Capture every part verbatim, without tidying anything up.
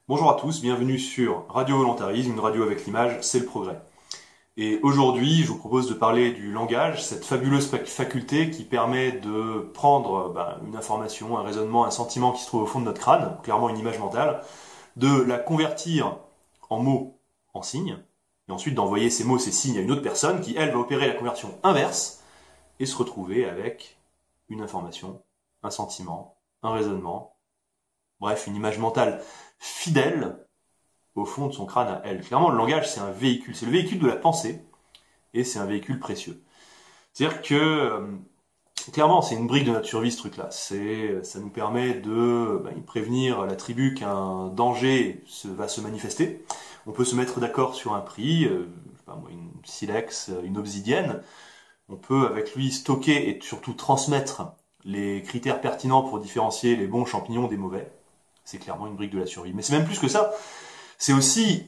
Bonjour à tous, bienvenue sur Radio Volontarisme, une radio avec l'image, c'est le progrès. Et aujourd'hui, je vous propose de parler du langage, cette fabuleuse faculté qui permet de prendre ben, une information, un raisonnement, un sentiment qui se trouve au fond de notre crâne, clairement une image mentale, de la convertir en mots, en signes, et ensuite d'envoyer ces mots, ces signes à une autre personne qui, elle, va opérer la conversion inverse et se retrouver avec une information, un sentiment, un raisonnement, bref, une image mentale fidèle au fond de son crâne à elle. Clairement, le langage, c'est un véhicule. C'est le véhicule de la pensée, et c'est un véhicule précieux. C'est-à-dire que, euh, clairement, c'est une brique de notre survie, ce truc-là. C'est, ça nous permet de ben, prévenir la tribu qu'un danger se, va se manifester. On peut se mettre d'accord sur un prix, euh, je sais pas moi, une silex, une obsidienne. On peut, avec lui, stocker et surtout transmettre les critères pertinents pour différencier les bons champignons des mauvais. C'est clairement une brique de la survie. Mais c'est même plus que ça. C'est aussi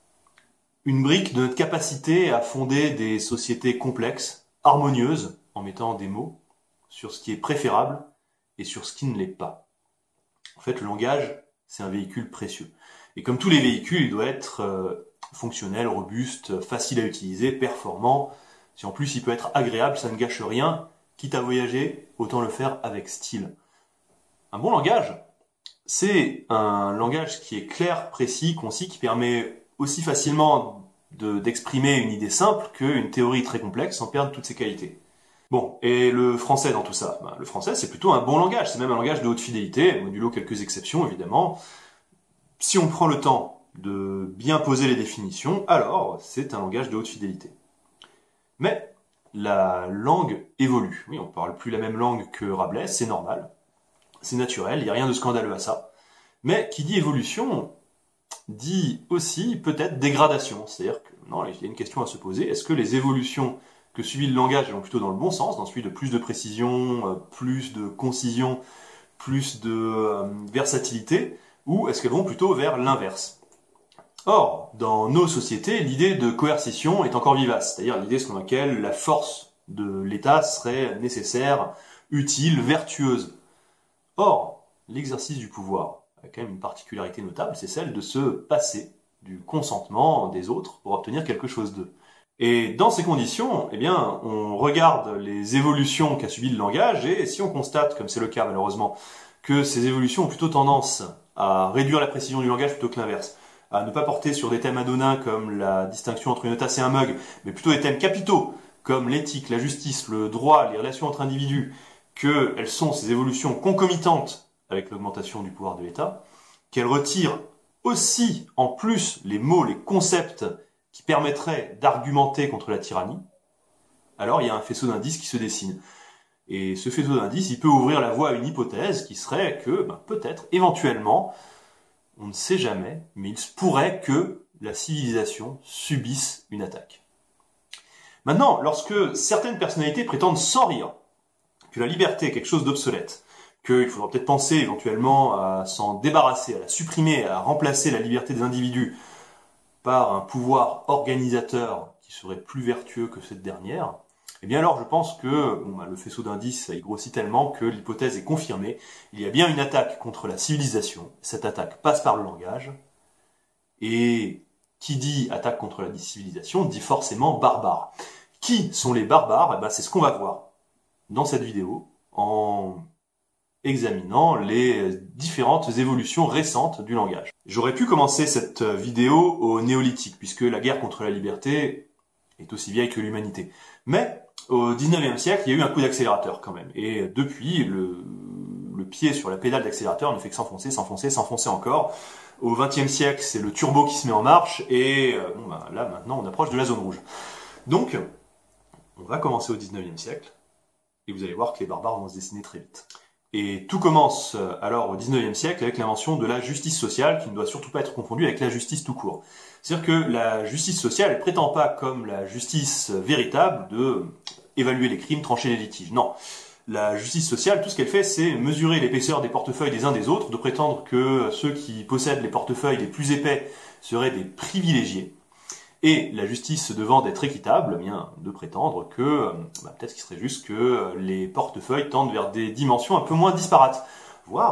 une brique de notre capacité à fonder des sociétés complexes, harmonieuses, en mettant des mots sur ce qui est préférable et sur ce qui ne l'est pas. En fait, le langage, c'est un véhicule précieux. Et comme tous les véhicules, il doit être euh, fonctionnel, robuste, facile à utiliser, performant. Si en plus il peut être agréable, ça ne gâche rien. Quitte à voyager, autant le faire avec style. Un bon langage, c'est un langage qui est clair, précis, concis, qui permet aussi facilement de, d'exprimer une idée simple qu'une théorie très complexe sans perdre toutes ses qualités. Bon, et le français dans tout ça, ben, le français c'est plutôt un bon langage, c'est même un langage de haute fidélité, modulo quelques exceptions évidemment. Si on prend le temps de bien poser les définitions, alors c'est un langage de haute fidélité. Mais la langue évolue. Oui, on ne parle plus la même langue que Rabelais, c'est normal. C'est naturel, il n'y a rien de scandaleux à ça. Mais qui dit évolution, dit aussi peut-être dégradation. C'est-à-dire que, non, il y a une question à se poser. Est-ce que les évolutions que subit le langage vont plutôt dans le bon sens, dans celui de plus de précision, plus de concision, plus de euh, versatilité, ou est-ce qu'elles vont plutôt vers l'inverse? Or, dans nos sociétés, l'idée de coercition est encore vivace. C'est-à-dire l'idée selon laquelle la force de l'État serait nécessaire, utile, vertueuse. Or, l'exercice du pouvoir a quand même une particularité notable, c'est celle de se passer du consentement des autres pour obtenir quelque chose d'eux. Et dans ces conditions, eh bien, on regarde les évolutions qu'a subi le langage, et si on constate, comme c'est le cas malheureusement, que ces évolutions ont plutôt tendance à réduire la précision du langage plutôt que l'inverse, à ne pas porter sur des thèmes anodins comme la distinction entre une tasse et un mug, mais plutôt des thèmes capitaux, comme l'éthique, la justice, le droit, les relations entre individus, qu'elles sont ces évolutions concomitantes avec l'augmentation du pouvoir de l'État, qu'elles retirent aussi en plus les mots, les concepts qui permettraient d'argumenter contre la tyrannie, alors il y a un faisceau d'indices qui se dessine. Et ce faisceau d'indices, il peut ouvrir la voie à une hypothèse qui serait que, ben, peut-être, éventuellement, on ne sait jamais, mais il se pourrait que la civilisation subisse une attaque. Maintenant, lorsque certaines personnalités prétendent sans rire que la liberté est quelque chose d'obsolète, qu'il faudra peut-être penser éventuellement à s'en débarrasser, à la supprimer, à remplacer la liberté des individus par un pouvoir organisateur qui serait plus vertueux que cette dernière, eh bien alors je pense que bon, bah, le faisceau d'indices il grossit tellement que l'hypothèse est confirmée. Il y a bien une attaque contre la civilisation, cette attaque passe par le langage, et qui dit attaque contre la civilisation dit forcément barbare. Qui sont les barbares? Eh ben, c'est ce qu'on va voir dans cette vidéo, en examinant les différentes évolutions récentes du langage. J'aurais pu commencer cette vidéo au néolithique, puisque la guerre contre la liberté est aussi vieille que l'humanité. Mais au dix-neuvième siècle, il y a eu un coup d'accélérateur quand même. Et depuis, le, le pied sur la pédale d'accélérateur ne fait que s'enfoncer, s'enfoncer, s'enfoncer encore. Au vingtième siècle, c'est le turbo qui se met en marche, et bon, ben, là maintenant on approche de la zone rouge. Donc, on va commencer au dix-neuvième siècle. Et vous allez voir que les barbares vont se dessiner très vite. Et tout commence alors au dix-neuvième siècle avec l'invention de la justice sociale, qui ne doit surtout pas être confondue avec la justice tout court. C'est-à-dire que la justice sociale ne prétend pas, comme la justice véritable, de évaluer les crimes, trancher les litiges. Non. La justice sociale, tout ce qu'elle fait, c'est mesurer l'épaisseur des portefeuilles des uns des autres, de prétendre que ceux qui possèdent les portefeuilles les plus épais seraient des privilégiés. Et la justice devant d'être équitable, eh bien, de prétendre que bah, peut-être qu'il serait juste que les portefeuilles tendent vers des dimensions un peu moins disparates, voire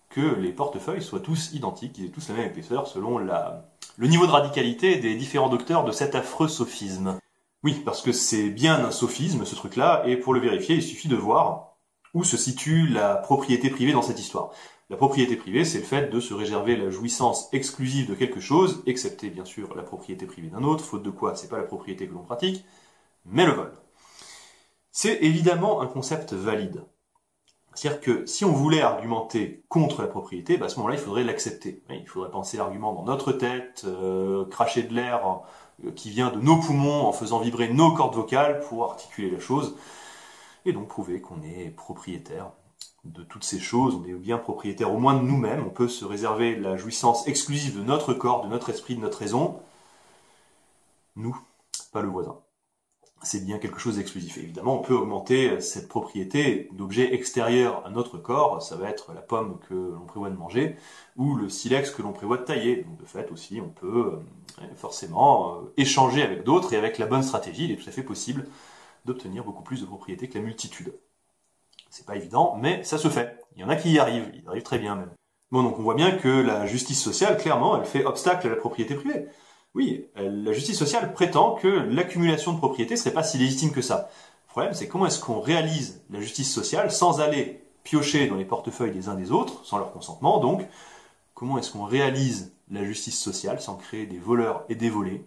que les portefeuilles soient tous identiques, qu'ils aient tous la même épaisseur selon la... le niveau de radicalité des différents docteurs de cet affreux sophisme. Oui, parce que c'est bien un sophisme ce truc-là, et pour le vérifier, il suffit de voir où se situe la propriété privée dans cette histoire. La propriété privée, c'est le fait de se réserver la jouissance exclusive de quelque chose, excepté bien sûr la propriété privée d'un autre, faute de quoi c'est pas la propriété que l'on pratique, mais le vol. C'est évidemment un concept valide. C'est-à-dire que si on voulait argumenter contre la propriété, bah à ce moment-là, il faudrait l'accepter. Il faudrait penser l'argument dans notre tête, euh, cracher de l'air euh, qui vient de nos poumons en faisant vibrer nos cordes vocales pour articuler la chose, et donc prouver qu'on est propriétaire de toutes ces choses, on est bien propriétaire au moins de nous-mêmes, on peut se réserver la jouissance exclusive de notre corps, de notre esprit, de notre raison. Nous, pas le voisin. C'est bien quelque chose d'exclusif. Évidemment, on peut augmenter cette propriété d'objets extérieurs à notre corps, ça va être la pomme que l'on prévoit de manger, ou le silex que l'on prévoit de tailler. Donc de fait aussi, on peut euh, forcément euh, échanger avec d'autres, et avec la bonne stratégie, il est tout à fait possible d'obtenir beaucoup plus de propriété que la multitude. C'est pas évident, mais ça se fait. Il y en a qui y arrivent, ils y arrivent très bien même. Bon, donc on voit bien que la justice sociale, clairement, elle fait obstacle à la propriété privée. Oui, la justice sociale prétend que l'accumulation de propriété serait pas si légitime que ça. Le problème, c'est comment est-ce qu'on réalise la justice sociale sans aller piocher dans les portefeuilles des uns des autres, sans leur consentement, donc comment est-ce qu'on réalise la justice sociale sans créer des voleurs et des volés?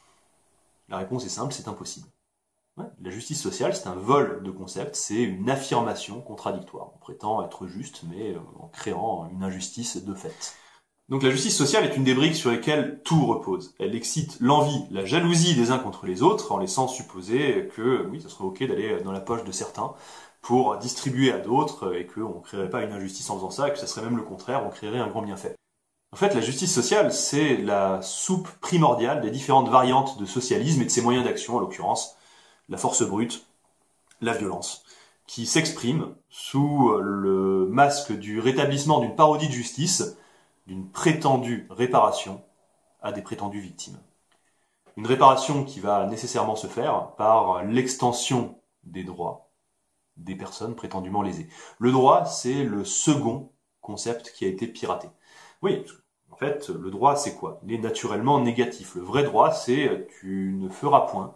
La réponse est simple, c'est impossible. Ouais, la justice sociale, c'est un vol de concept, c'est une affirmation contradictoire. On prétend être juste, mais en créant une injustice de fait. Donc la justice sociale est une des briques sur lesquelles tout repose. Elle excite l'envie, la jalousie des uns contre les autres, en laissant supposer que, oui, ça serait ok d'aller dans la poche de certains pour distribuer à d'autres, et qu'on ne créerait pas une injustice en faisant ça, et que ça serait même le contraire, on créerait un grand bienfait. En fait, la justice sociale, c'est la soupe primordiale des différentes variantes de socialisme et de ses moyens d'action, en l'occurrence, la force brute, la violence, qui s'exprime sous le masque du rétablissement d'une parodie de justice, d'une prétendue réparation à des prétendues victimes. Une réparation qui va nécessairement se faire par l'extension des droits des personnes prétendument lésées. Le droit, c'est le second concept qui a été piraté. Oui, en fait, le droit, c'est quoi? Il est naturellement négatif. Le vrai droit, c'est tu ne feras point,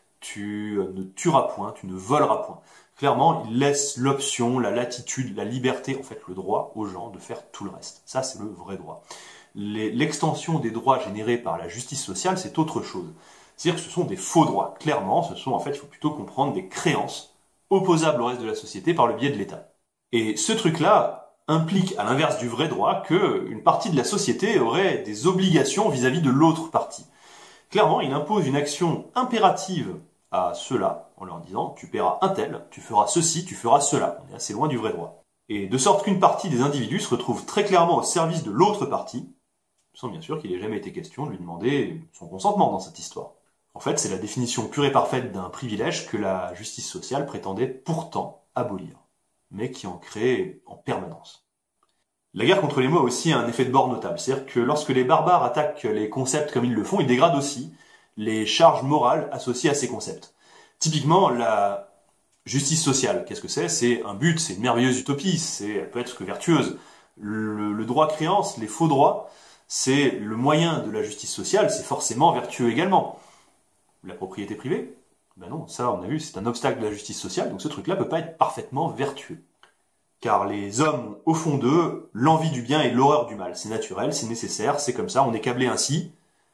tu ne tueras point, tu ne voleras point. Clairement, il laisse l'option, la latitude, la liberté, en fait le droit aux gens de faire tout le reste. Ça, c'est le vrai droit. L'extension des droits générés par la justice sociale, c'est autre chose. C'est-à-dire que ce sont des faux droits. Clairement, ce sont en fait, il faut plutôt comprendre des créances opposables au reste de la société par le biais de l'État. Et ce truc-là implique, à l'inverse du vrai droit, qu'une partie de la société aurait des obligations vis-à-vis de l'autre partie. Clairement, il impose une action impérative à ceux-là, en leur disant « tu paieras un tel, tu feras ceci, tu feras cela ». On est assez loin du vrai droit. Et de sorte qu'une partie des individus se retrouve très clairement au service de l'autre partie, sans bien sûr qu'il n'ait jamais été question de lui demander son consentement dans cette histoire. En fait, c'est la définition pure et parfaite d'un privilège que la justice sociale prétendait pourtant abolir, mais qui en crée en permanence. La guerre contre les mots a aussi un effet de bord notable, c'est-à-dire que lorsque les barbares attaquent les concepts comme ils le font, ils dégradent aussi les charges morales associées à ces concepts. Typiquement, la justice sociale, qu'est-ce que c'est? C'est un but, c'est une merveilleuse utopie, c'est, elle peut être que vertueuse. Le, le droit créance, les faux droits, c'est le moyen de la justice sociale, c'est forcément vertueux également. La propriété privée? Ben non, ça on a vu, c'est un obstacle de la justice sociale, donc ce truc-là peut pas être parfaitement vertueux. Car les hommes ont au fond d'eux l'envie du bien et l'horreur du mal. C'est naturel, c'est nécessaire, c'est comme ça, on est câblé ainsi.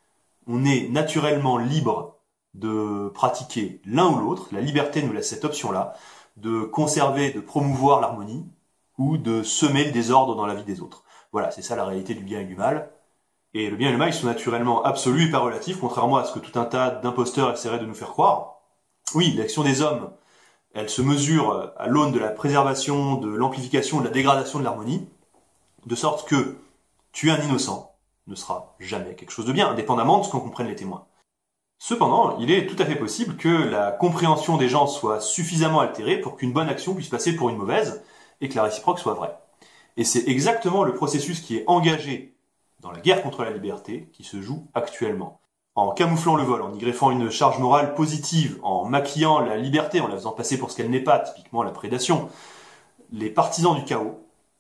On est naturellement libre de pratiquer l'un ou l'autre. La liberté nous laisse cette option-là, de conserver, de promouvoir l'harmonie, ou de semer le désordre dans la vie des autres. Voilà, c'est ça la réalité du bien et du mal. Et le bien et le mal, ils sont naturellement absolus et pas relatifs, contrairement à ce que tout un tas d'imposteurs essaieraient de nous faire croire. Oui, l'action des hommes, elle se mesure à l'aune de la préservation, de l'amplification, de la dégradation de l'harmonie, de sorte que tuer un innocent ne sera jamais quelque chose de bien, indépendamment de ce qu'en comprennent les témoins. Cependant, il est tout à fait possible que la compréhension des gens soit suffisamment altérée pour qu'une bonne action puisse passer pour une mauvaise, et que la réciproque soit vraie. Et c'est exactement le processus qui est engagé dans la guerre contre la liberté qui se joue actuellement. En camouflant le vol, en y greffant une charge morale positive, en maquillant la liberté, en la faisant passer pour ce qu'elle n'est pas, typiquement la prédation, les partisans du chaos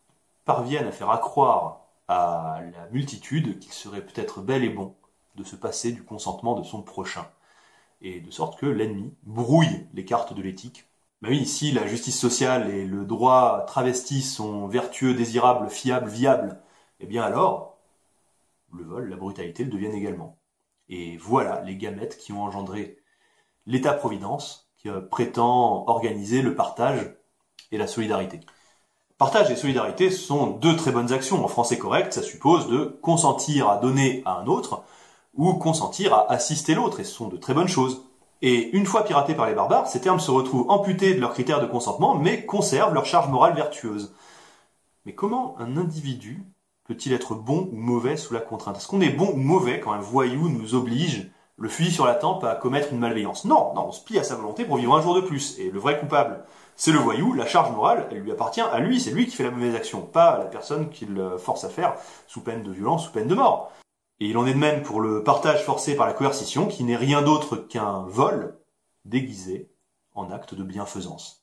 parviennent à faire accroire à la multitude qu'il serait peut-être bel et bon de se passer du consentement de son prochain, et de sorte que l'ennemi brouille les cartes de l'éthique. Ben oui, si la justice sociale et le droit travesti sont vertueux, désirables, fiables, viables, eh bien alors, le vol, la brutalité le deviennent également. Et voilà les gamètes qui ont engendré l'État-providence, qui prétend organiser le partage et la solidarité. Partage et solidarité sont deux très bonnes actions. En français correct, ça suppose de consentir à donner à un autre, ou consentir à assister l'autre, et ce sont de très bonnes choses. Et une fois piratés par les barbares, ces termes se retrouvent amputés de leurs critères de consentement, mais conservent leur charge morale vertueuse. Mais comment un individu peut-il être bon ou mauvais sous la contrainte? Est-ce qu'on est bon ou mauvais quand un voyou nous oblige, le fusil sur la tempe, à commettre une malveillance? Non, non, on se plie à sa volonté pour vivre un jour de plus. Et le vrai coupable, c'est le voyou, la charge morale, elle lui appartient à lui, c'est lui qui fait la mauvaise action, pas à la personne qui le force à faire, sous peine de violence, sous peine de mort. Et il en est de même pour le partage forcé par la coercition, qui n'est rien d'autre qu'un vol déguisé en acte de bienfaisance.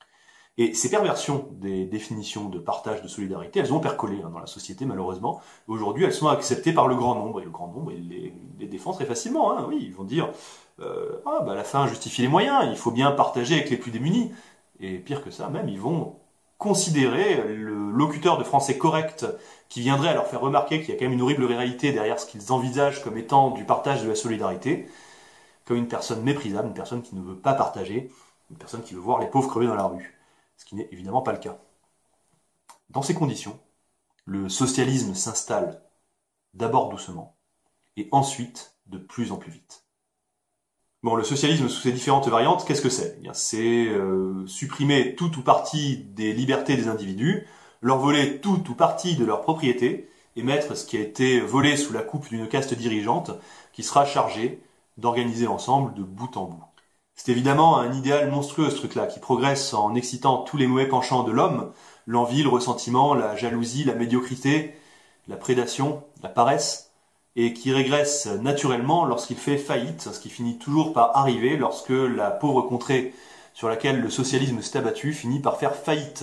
Et ces perversions des définitions de partage de solidarité, elles ont percolé hein, dans la société malheureusement. Aujourd'hui, elles sont acceptées par le grand nombre, et le grand nombre il les, les défend très facilement. Hein, oui, ils vont dire euh, ah, bah, la fin justifie les moyens, il faut bien partager avec les plus démunis. Et pire que ça, même, ils vont considérer le locuteur de français correct qui viendrait à leur faire remarquer qu'il y a quand même une horrible réalité derrière ce qu'ils envisagent comme étant du partage de la solidarité, comme une personne méprisable, une personne qui ne veut pas partager, une personne qui veut voir les pauvres crever dans la rue, ce qui n'est évidemment pas le cas. Dans ces conditions, le socialisme s'installe d'abord doucement, et ensuite de plus en plus vite. Bon, le socialisme sous ses différentes variantes, qu'est-ce que c'est? Eh bien, c'est euh, supprimer tout ou partie des libertés des individus, leur voler tout ou partie de leur propriété, et mettre ce qui a été volé sous la coupe d'une caste dirigeante qui sera chargée d'organiser l'ensemble de bout en bout. C'est évidemment un idéal monstrueux ce truc-là, qui progresse en excitant tous les mauvais penchants de l'homme, l'envie, le ressentiment, la jalousie, la médiocrité, la prédation, la paresse, et qui régresse naturellement lorsqu'il fait faillite, ce qui finit toujours par arriver lorsque la pauvre contrée sur laquelle le socialisme s'est abattu finit par faire faillite.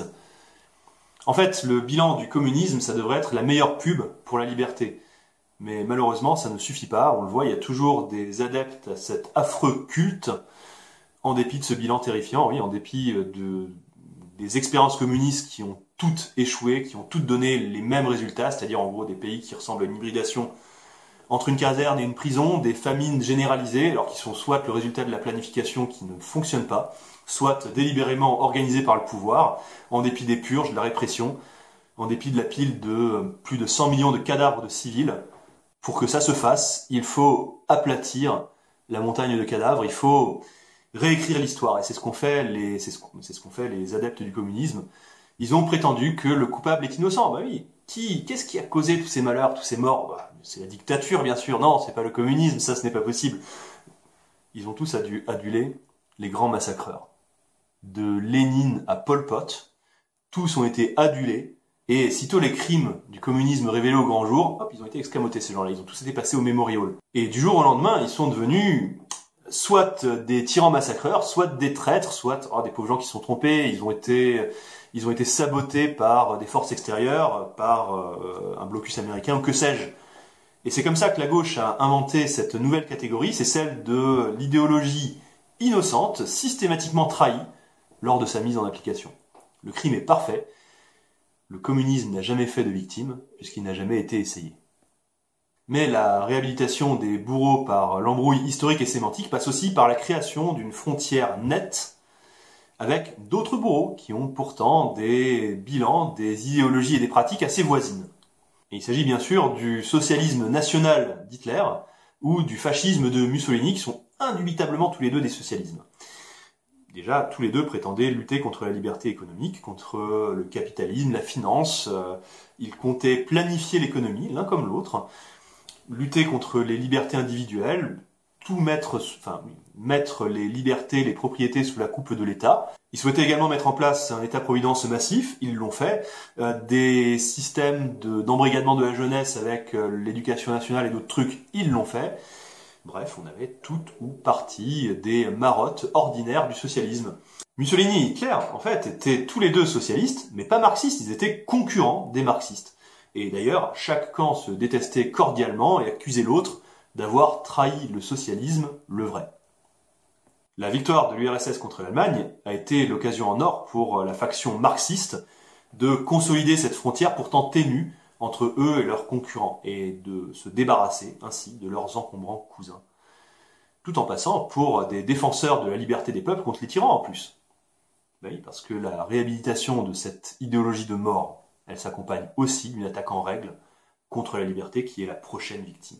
En fait, le bilan du communisme, ça devrait être la meilleure pub pour la liberté. Mais malheureusement, ça ne suffit pas, on le voit, il y a toujours des adeptes à cet affreux culte, en dépit de ce bilan terrifiant, oui, en dépit de, des expériences communistes qui ont toutes échoué, qui ont toutes donné les mêmes résultats, c'est-à-dire en gros des pays qui ressemblent à une hybridation entre une caserne et une prison, des famines généralisées, alors qui sont soit le résultat de la planification qui ne fonctionne pas, soit délibérément organisées par le pouvoir, en dépit des purges, de la répression, en dépit de la pile de plus de cent millions de cadavres de civils. Pour que ça se fasse, il faut aplatir la montagne de cadavres, il faut réécrire l'histoire, et c'est ce qu'ont fait les, c'est ce qu'on, c'est ce qu'ont fait les adeptes du communisme. Ils ont prétendu que le coupable est innocent. Bah oui, qui, qu'est-ce qui a causé tous ces malheurs, tous ces morts? Bah, c'est la dictature, bien sûr. Non, c'est pas le communisme, ça, ce n'est pas possible. Ils ont tous adu- adulé les grands massacreurs. De Lénine à Pol Pot, tous ont été adulés, et sitôt les crimes du communisme révélés au grand jour, hop, ils ont été escamotés, ces gens-là. Ils ont tous été passés au mémorial. Et du jour au lendemain, ils sont devenus soit des tyrans massacreurs, soit des traîtres, soit oh, des pauvres gens qui se sont trompés, ils ont été, ils ont été sabotés par des forces extérieures, par euh, un blocus américain, ou que sais-je. Et c'est comme ça que la gauche a inventé cette nouvelle catégorie, c'est celle de l'idéologie innocente, systématiquement trahie lors de sa mise en application. Le crime est parfait, le communisme n'a jamais fait de victime, puisqu'il n'a jamais été essayé. Mais la réhabilitation des bourreaux par l'embrouille historique et sémantique passe aussi par la création d'une frontière nette avec d'autres bourreaux qui ont pourtant des bilans, des idéologies et des pratiques assez voisines. Et il s'agit bien sûr du socialisme national d'Hitler ou du fascisme de Mussolini qui sont indubitablement tous les deux des socialismes. Déjà, tous les deux prétendaient lutter contre la liberté économique, contre le capitalisme, la finance. Ils comptaient planifier l'économie, l'un comme l'autre, lutter contre les libertés individuelles, tout mettre, enfin, mettre les libertés, les propriétés sous la coupe de l'État. Ils souhaitaient également mettre en place un État-providence massif, ils l'ont fait, euh, des systèmes de, d'embrigadement de la jeunesse avec euh, l'éducation nationale et d'autres trucs, ils l'ont fait. Bref, on avait toute ou partie des marottes ordinaires du socialisme. Mussolini et Hitler, en fait, étaient tous les deux socialistes, mais pas marxistes, ils étaient concurrents des marxistes. Et d'ailleurs, chaque camp se détestait cordialement et accusait l'autre d'avoir trahi le socialisme, le vrai. La victoire de l'U R S S contre l'Allemagne a été l'occasion en or pour la faction marxiste de consolider cette frontière pourtant ténue entre eux et leurs concurrents, et de se débarrasser ainsi de leurs encombrants cousins. Tout en passant pour des défenseurs de la liberté des peuples contre les tyrans en plus. Ben oui, parce que la réhabilitation de cette idéologie de mort, elle s'accompagne aussi d'une attaque en règle contre la liberté qui est la prochaine victime.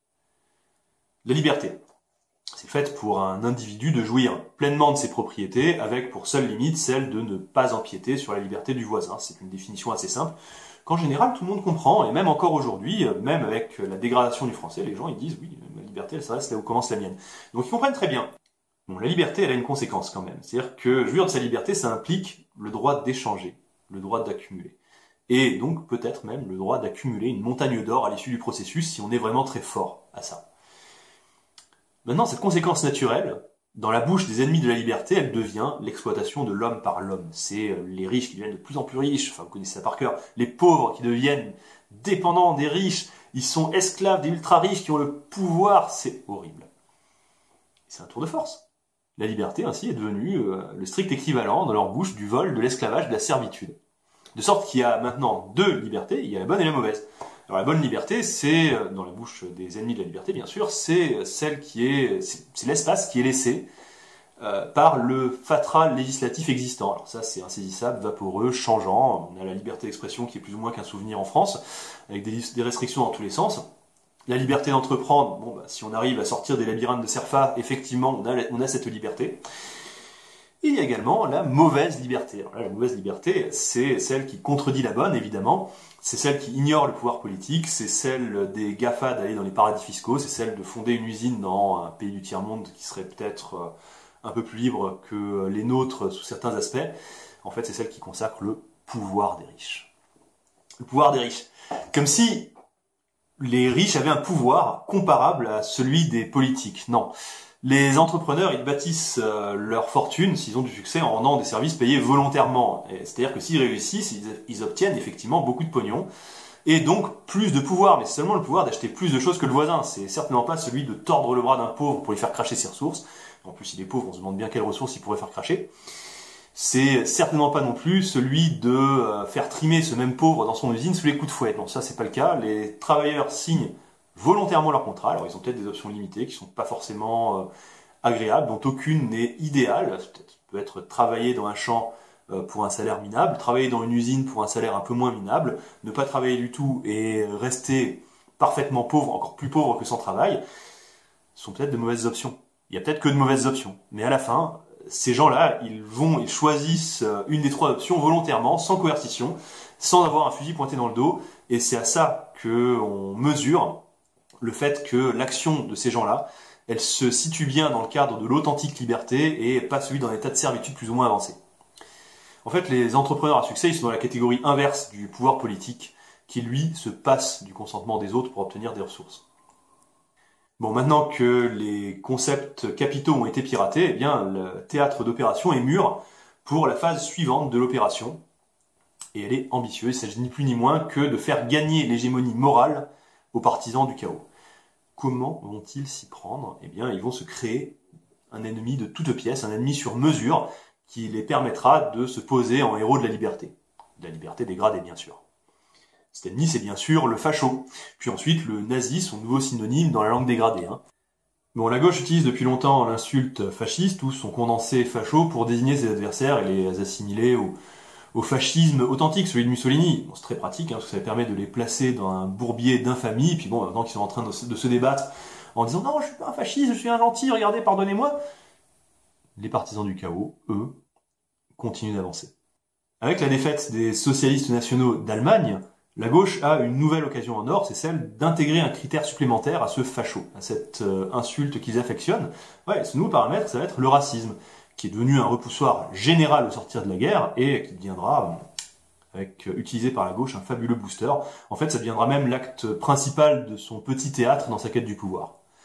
La liberté, c'est fait pour un individu de jouir pleinement de ses propriétés, avec pour seule limite celle de ne pas empiéter sur la liberté du voisin. C'est une définition assez simple, qu'en général tout le monde comprend, et même encore aujourd'hui, même avec la dégradation du français, les gens ils disent oui, ma liberté elle s'arrête là où commence la mienne. Donc ils comprennent très bien. Bon, la liberté elle a une conséquence quand même, c'est-à-dire que jouir de sa liberté ça implique le droit d'échanger, le droit d'accumuler. Et donc peut-être même le droit d'accumuler une montagne d'or à l'issue du processus si on est vraiment très fort à ça. Maintenant, cette conséquence naturelle, dans la bouche des ennemis de la liberté, elle devient l'exploitation de l'homme par l'homme. C'est les riches qui deviennent de plus en plus riches, enfin vous connaissez ça par cœur, les pauvres qui deviennent dépendants des riches, ils sont esclaves des ultra-riches qui ont le pouvoir, c'est horrible. C'est un tour de force. La liberté ainsi est devenue euh, le strict équivalent dans leur bouche du vol, de l'esclavage, de la servitude. De sorte qu'il y a maintenant deux libertés, il y a la bonne et la mauvaise. Alors la bonne liberté, c'est, dans la bouche des ennemis de la liberté bien sûr, c'est celle qui est, c'est l'espace qui est laissé euh, par le fatras législatif existant. Alors ça c'est insaisissable, vaporeux, changeant, on a la liberté d'expression qui est plus ou moins qu'un souvenir en France, avec des, des restrictions dans tous les sens. La liberté d'entreprendre, bon bah, si on arrive à sortir des labyrinthes de Cerfa, effectivement on a, on a cette liberté. Il y a également la mauvaise liberté. Alors là, la mauvaise liberté, c'est celle qui contredit la bonne, évidemment. C'est celle qui ignore le pouvoir politique, c'est celle des GAFA d'aller dans les paradis fiscaux, c'est celle de fonder une usine dans un pays du tiers-monde qui serait peut-être un peu plus libre que les nôtres sous certains aspects. En fait, c'est celle qui consacre le pouvoir des riches. Le pouvoir des riches. Comme si les riches avaient un pouvoir comparable à celui des politiques. Non. Les entrepreneurs, ils bâtissent euh, leur fortune, s'ils ont du succès, en rendant des services payés volontairement. C'est-à-dire que s'ils réussissent, ils, ils obtiennent effectivement beaucoup de pognon, et donc plus de pouvoir, mais c'est seulement le pouvoir d'acheter plus de choses que le voisin. C'est certainement pas celui de tordre le bras d'un pauvre pour lui faire cracher ses ressources. En plus, il est pauvre, on se demande bien quelles ressources il pourrait faire cracher. C'est certainement pas non plus celui de euh, faire trimer ce même pauvre dans son usine sous les coups de fouet. Non, ça c'est pas le cas. Les travailleurs signent volontairement leur contrat. Alors ils ont peut-être des options limitées qui sont pas forcément euh, agréables, dont aucune n'est idéale. Peut-être peut être travailler dans un champ euh, pour un salaire minable, travailler dans une usine pour un salaire un peu moins minable, ne pas travailler du tout et rester parfaitement pauvre, encore plus pauvre que sans travail, sont peut-être de mauvaises options. Il y a peut-être que de mauvaises options, mais à la fin, ces gens-là, ils vont, ils choisissent une des trois options volontairement, sans coercition, sans avoir un fusil pointé dans le dos, et c'est à ça que on mesure le fait que l'action de ces gens-là, elle se situe bien dans le cadre de l'authentique liberté et pas celui d'un état de servitude plus ou moins avancé. En fait, les entrepreneurs à succès, ils sont dans la catégorie inverse du pouvoir politique, qui lui se passe du consentement des autres pour obtenir des ressources. Bon, maintenant que les concepts capitaux ont été piratés, eh bien, le théâtre d'opération est mûr pour la phase suivante de l'opération. Et elle est ambitieuse, il s'agit ni plus ni moins que de faire gagner l'hégémonie morale aux partisans du chaos. Comment vont-ils s'y prendre? Eh bien, ils vont se créer un ennemi de toutes pièces, un ennemi sur mesure, qui les permettra de se poser en héros de la liberté. De la liberté dégradée, bien sûr. Cet ennemi, c'est bien sûr le facho. Puis ensuite, le nazi, son nouveau synonyme dans la langue dégradée. Hein. Bon, la gauche utilise depuis longtemps l'insulte fasciste, ou son condensé facho, pour désigner ses adversaires et les assimiler au, au fascisme authentique, celui de Mussolini. Bon, c'est très pratique, hein, parce que ça permet de les placer dans un bourbier d'infamie, puis bon, maintenant qu'ils sont en train de se, de se débattre en disant « Non, je suis pas un fasciste, je suis un gentil, regardez, pardonnez-moi », les partisans du chaos, eux, continuent d'avancer. Avec la défaite des socialistes nationaux d'Allemagne, la gauche a une nouvelle occasion en or, c'est celle d'intégrer un critère supplémentaire à ce facho, à cette euh, insulte qu'ils affectionnent. Ouais, ce nouveau paramètre, ça va être le racisme, qui est devenu un repoussoir général au sortir de la guerre, et qui deviendra, avec, euh, utilisé par la gauche, un fabuleux booster. En fait, ça deviendra même l'acte principal de son petit théâtre dans sa quête du pouvoir.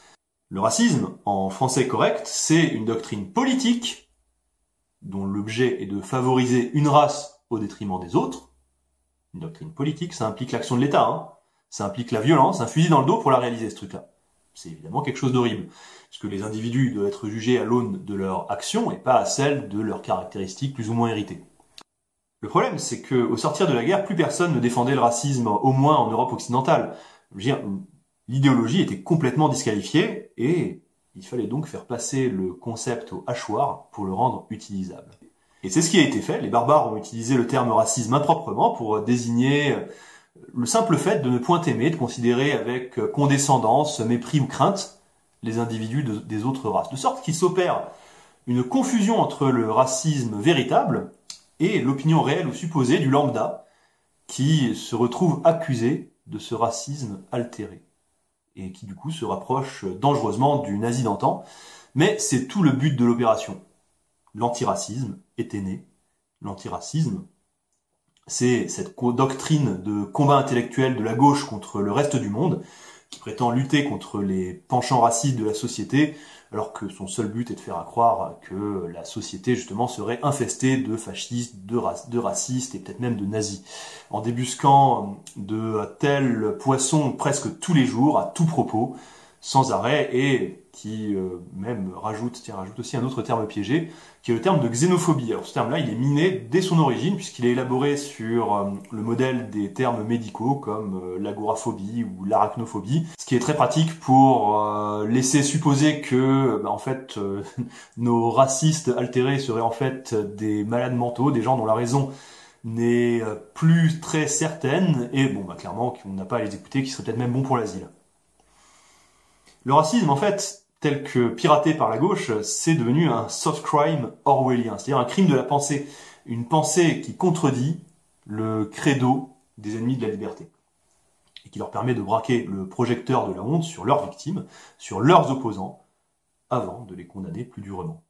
Le racisme, en français correct, c'est une doctrine politique dont l'objet est de favoriser une race au détriment des autres. Une doctrine politique, ça implique l'action de l'État, hein. Ça implique la violence, un fusil dans le dos pour la réaliser, ce truc-là. C'est évidemment quelque chose d'horrible, puisque les individus doivent être jugés à l'aune de leur action et pas à celle de leurs caractéristiques plus ou moins héritées. Le problème, c'est que au sortir de la guerre, plus personne ne défendait le racisme, au moins en Europe occidentale. Je veux dire, l'idéologie était complètement disqualifiée et il fallait donc faire passer le concept au hachoir pour le rendre utilisable. Et c'est ce qui a été fait. Les barbares ont utilisé le terme racisme improprement pour désigner le simple fait de ne point aimer, de considérer avec condescendance, mépris ou crainte les individus de, des autres races. De sorte qu'il s'opère une confusion entre le racisme véritable et l'opinion réelle ou supposée du lambda qui se retrouve accusé de ce racisme altéré et qui du coup se rapproche dangereusement du nazi d'antan. Mais c'est tout le but de l'opération. L'antiracisme était né. L'antiracisme, c'est cette doctrine de combat intellectuel de la gauche contre le reste du monde, qui prétend lutter contre les penchants racistes de la société, alors que son seul but est de faire croire que la société, justement, serait infestée de fascistes, de, rac de racistes et peut-être même de nazis, en débusquant de tels poissons presque tous les jours, à tout propos, sans arrêt, et qui euh, même rajoute, tiens, rajoute aussi un autre terme piégé, qui est le terme de xénophobie. Alors ce terme-là, il est miné dès son origine, puisqu'il est élaboré sur euh, le modèle des termes médicaux, comme euh, l'agoraphobie ou l'arachnophobie, ce qui est très pratique pour euh, laisser supposer que, bah, en fait, euh, nos racistes altérés seraient en fait des malades mentaux, des gens dont la raison n'est plus très certaine, et bon, bah, clairement, qu'on n'a pas à les écouter, qui seraient peut-être même bons pour l'asile. Le racisme, en fait, tel que piraté par la gauche, c'est devenu un soft crime orwellien, c'est-à-dire un crime de la pensée, une pensée qui contredit le credo des ennemis de la liberté, et qui leur permet de braquer le projecteur de la honte sur leurs victimes, sur leurs opposants, avant de les condamner plus durement.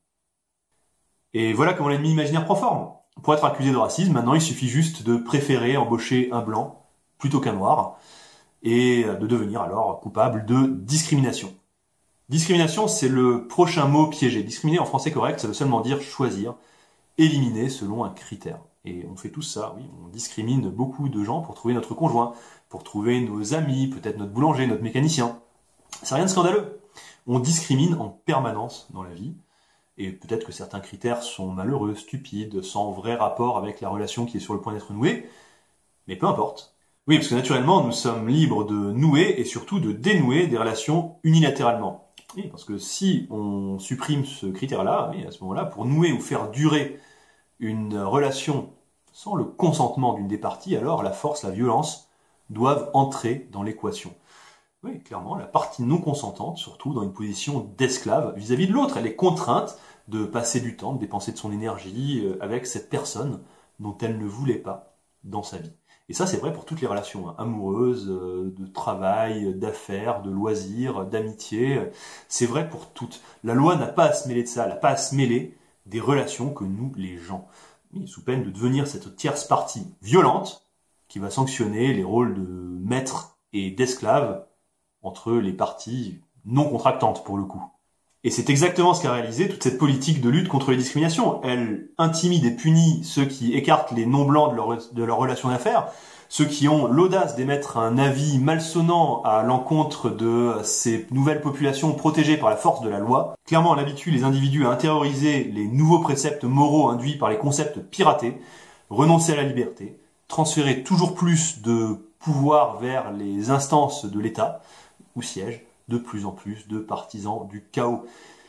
Et voilà comment l'ennemi imaginaire prend forme. Pour être accusé de racisme, maintenant il suffit juste de préférer embaucher un blanc plutôt qu'un noir, et de devenir alors coupable de discrimination. Discrimination, c'est le prochain mot piégé. Discriminer en français correct, ça veut seulement dire choisir, éliminer selon un critère. Et on fait tout ça, oui, on discrimine beaucoup de gens pour trouver notre conjoint, pour trouver nos amis, peut-être notre boulanger, notre mécanicien. C'est rien de scandaleux. On discrimine en permanence dans la vie, et peut-être que certains critères sont malheureux, stupides, sans vrai rapport avec la relation qui est sur le point d'être nouée, mais peu importe. Oui, parce que naturellement, nous sommes libres de nouer et surtout de dénouer des relations unilatéralement. Oui, parce que si on supprime ce critère-là, oui, à ce moment-là, pour nouer ou faire durer une relation sans le consentement d'une des parties, alors la force, la violence doivent entrer dans l'équation. Oui, clairement, la partie non consentante, surtout dans une position d'esclave vis-à-vis de l'autre, elle est contrainte de passer du temps, de dépenser de son énergie avec cette personne dont elle ne voulait pas dans sa vie. Et ça, c'est vrai pour toutes les relations, hein, amoureuses, de travail, d'affaires, de loisirs, d'amitié. C'est vrai pour toutes. La loi n'a pas à se mêler de ça, elle n'a pas à se mêler des relations que nous, les gens. Oui, sous peine de devenir cette tierce partie violente qui va sanctionner les rôles de maître et d'esclave entre les parties non contractantes, pour le coup. Et c'est exactement ce qu'a réalisé toute cette politique de lutte contre les discriminations. Elle intimide et punit ceux qui écartent les non-blancs de leur, de leur relation d'affaires, ceux qui ont l'audace d'émettre un avis malsonnant à l'encontre de ces nouvelles populations protégées par la force de la loi. Clairement, elle habitue les individus à intérioriser les nouveaux préceptes moraux induits par les concepts piratés, renoncer à la liberté, transférer toujours plus de pouvoir vers les instances de l'État, où siègent de plus en plus de partisans du chaos.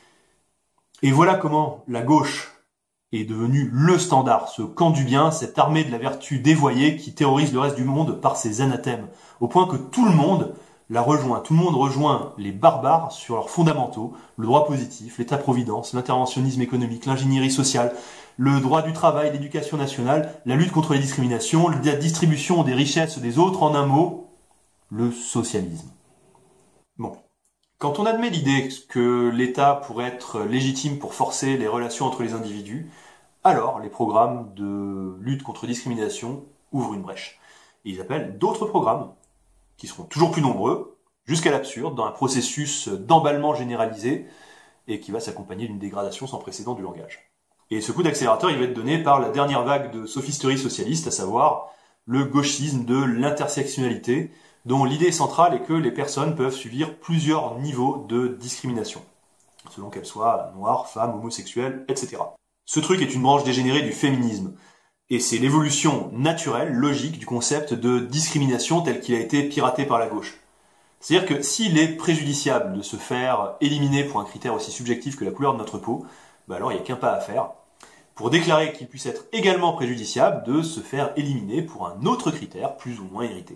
Et voilà comment la gauche est devenue le standard, ce camp du bien, cette armée de la vertu dévoyée qui terrorise le reste du monde par ses anathèmes, au point que tout le monde la rejoint. Tout le monde rejoint les barbares sur leurs fondamentaux, le droit positif, l'État-providence, l'interventionnisme économique, l'ingénierie sociale, le droit du travail, l'éducation nationale, la lutte contre les discriminations, la distribution des richesses des autres, en un mot, le socialisme. Bon. Quand on admet l'idée que l'État pourrait être légitime pour forcer les relations entre les individus, alors les programmes de lutte contre la discrimination ouvrent une brèche. Et ils appellent d'autres programmes, qui seront toujours plus nombreux, jusqu'à l'absurde, dans un processus d'emballement généralisé, et qui va s'accompagner d'une dégradation sans précédent du langage. Et ce coup d'accélérateur, il va être donné par la dernière vague de sophisterie socialiste, à savoir le gauchisme de l'intersectionnalité, dont l'idée centrale est que les personnes peuvent subir plusieurs niveaux de discrimination, selon qu'elles soient noires, femmes, homosexuelles, et cetera. Ce truc est une branche dégénérée du féminisme, et c'est l'évolution naturelle, logique, du concept de discrimination tel qu'il a été piraté par la gauche. C'est-à-dire que s'il est préjudiciable de se faire éliminer pour un critère aussi subjectif que la couleur de notre peau, bah alors il n'y a qu'un pas à faire, pour déclarer qu'il puisse être également préjudiciable de se faire éliminer pour un autre critère plus ou moins irrité.